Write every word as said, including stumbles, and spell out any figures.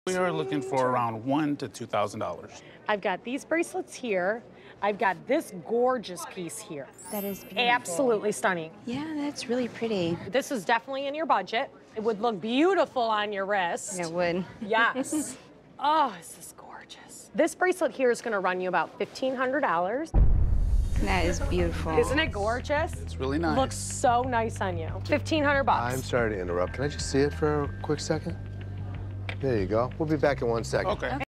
We are looking for around one to two thousand dollars. I've got these bracelets here. I've got this gorgeous piece here. That is beautiful. Absolutely stunning. Yeah, that's really pretty. This is definitely in your budget. It would look beautiful on your wrist. It would. Yes. Oh, this is gorgeous. This bracelet here is going to run you about fifteen hundred dollars. That is beautiful. Isn't it gorgeous? It's really nice. Looks so nice on you. fifteen hundred bucks. I'm sorry to interrupt. Can I just see it for a quick second? There you go. We'll be back in one second. Okay.